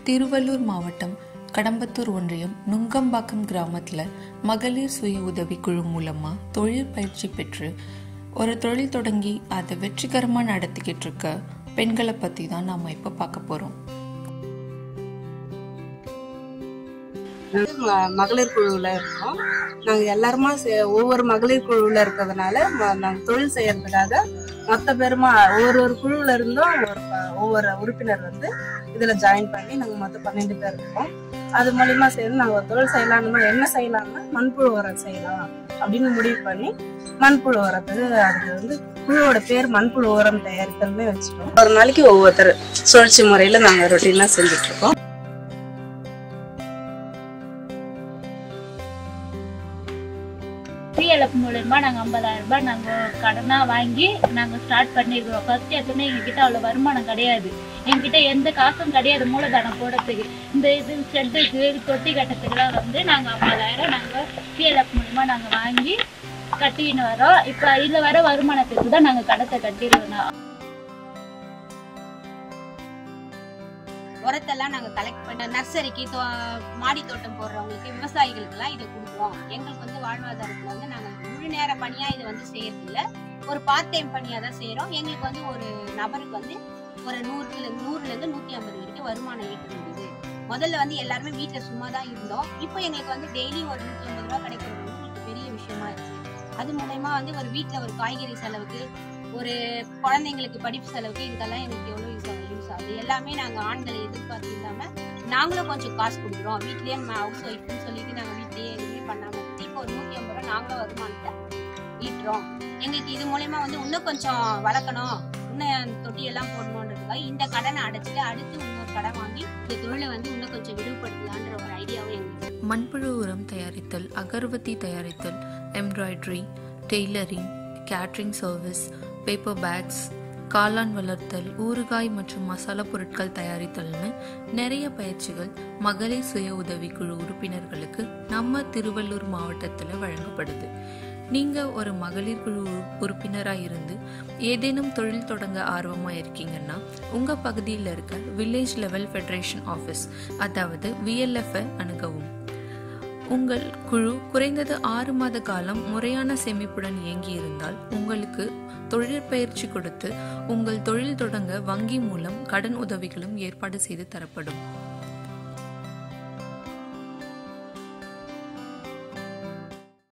திருவள்ளூர் மாவட்டம் கடம்பத்தூர் ஒன்றியம் நுங்கம்பாக்கம் கிராமத்துல மகளிர் சுய உதவி குழு மூலமா தொழில் பயிற்சி பெற்று ஒரு தொழில் தொடங்கி அதை வெற்றிகரமா நடத்திக்கிட்டு இருக்க பெண்களை பத்தி தான் நாம இப்ப பார்க்க போறோம். மகளிர் குழுவில் இருக்கோம். நாங்கள் எல்லாருமா ஒவ்வொரு மகளிர் குழுவில் இருக்கிறதுனால நாங்கள் தொழில் செய்யறதுக்காக மொத்த பேருமா ஒவ்வொரு குழுவில் இருந்தும் ஒவ்வொரு உறுப்பினர் இதுல ஜாயின் பண்ணி நாங்கள் மொத்தம் 12 பேர் இருக்கோம். அது மூலியமா சேர்ந்து நாங்கள் ஒரு தொழில் செய்யலாம்னா என்ன செய்யலாம்னா மண்புழு உரம் செய்யலாம் அப்படின்னு முடிவு பண்ணி மண்புழு உரத்துக்கு அதுக்கு குழுவோட பேர் மண்புழு உரம் தயாரித்தல்னு வச்சுக்கோம். ஒரு நாளைக்கு ஒவ்வொருத்தர் சுழற்சி முறையில நாங்கள் ரொட்டீனா செஞ்சுட்டு இருக்கோம். PLF மூலமா நாங்கள் 50,000 ரூபாய் நாங்கள் கடனாக வாங்கி நாங்கள் ஸ்டார்ட் பண்ணியிருக்கிறோம். ஃபர்ஸ்ட் எடுத்தோன்னே எங்ககிட்ட அவ்வளோ வருமானம் கிடையாது, எங்ககிட்ட எந்த காசும் கிடையாது மூலதனம் போடுறதுக்கு. இந்த ஷெட்டுக்கு தொட்டி கட்டத்துக்குலாம் நாங்கள் 50,000 நாங்கள் PLF மூலமா நாங்கள் வாங்கி கட்டின்னு வரோம். இப்போ இதில் வர வருமானத்துக்கு தான் நாங்கள் கடத்தை கட்டிடுவோம். உரத்தெல்லாம் நாங்கள் கலெக்ட் பண்ண நர்சரிக்கு மாடி தோட்டம் போடுறவங்களுக்கு விவசாயிகளுக்கெல்லாம் இதை கொடுக்குறோம். எங்களுக்கு வாழ்வாதாரத்தில் நாங்கள் முழு நேர பணியாக இதை செய்யறதில்ல, ஒரு பார்ட் டைம் பணியாக தான் செய்கிறோம். எங்களுக்கு ஒரு நபருக்கு ஒரு 100லேருந்து 150 வரைக்கும் வருமானம் ஈட்ட முடியுது. முதல்ல எல்லாருமே வீட்டில் சும்மா தான் இருந்தோம். இப்போ எங்களுக்கு டெய்லி ஒரு 150 ரூபா கிடைக்கிறது எங்களுக்கு பெரிய விஷயமா இருக்கு. அது மூலயமா ஒரு வீட்டில் ஒரு காய்கறி செலவுக்கு, ஒரு குழந்தைங்களுக்கு படிப்பு செலவுக்கு இதுக்கெல்லாம் எங்களுக்கு எவ்வளோ யூஸ் ஆகுது. எல்லாமே நாங்கள் ஆண்களை எதிர்பார்த்து இல்லாமல் நாங்களும் கொஞ்சம் காசு கொடுக்குறோம். வீட்லேயே ஹவுஸ் ஒய்ஃப்னு சொல்லிட்டு நாங்கள் வீட்லேயே எதுவுமே பண்ணாமல் இப்போ ஒரு 150 ரூபா நாங்களும் வருமானத்தை ஈட்டுறோம். எங்களுக்கு இது மூலயமா இன்னும் கொஞ்சம் வளர்க்கணும், இன்னும் தொட்டியெல்லாம் போடணுன்றதுக்காக இந்த கடனை அடைச்சிட்டு அடுத்து இன்னொரு கடன் வாங்கி இந்த தொழிலை இன்னும் கொஞ்சம் விரிவுபடுத்தலான்ற ஒரு ஐடியாவும் எங்களுக்கு. மண்புழு உரம் தயாரித்தல், அகர்பத்தி தயாரித்தல், embroidery, tailoring, catering service, paper bags, காளான் வளர்த்தல், ஊறுகாய் மற்றும் மசாலா பொருட்கள் தயாரித்தல்னு நிறைய பயிற்சிகள் மகளிர் சுய உதவி குழு உறுப்பினர்களுக்கு நம்ம திருவள்ளூர் மாவட்டத்தில் வழங்கப்படுது. நீங்க ஒரு மகளிர் குழு உறுப்பினராக இருந்து ஏதேனும் தொழில் தொடங்க ஆர்வமா இருக்கீங்கன்னா உங்க பகுதியில் இருக்க வில்லேஜ் லெவல் ஃபெடரேஷன் ஆஃபீஸ், அதாவது VLF அணுகவும். உங்கள் குழு குறைந்தது 6 மாத காலம் முறையான சேமிப்புடன் இயங்கி இருந்தால் உங்களுக்கு தொழிற்பயிற்சி கொடுத்து உங்கள் தொழில் தொடங்க வங்கி மூலம் கடன் உதவிகளும் ஏற்பாடு செய்து தரப்படும்.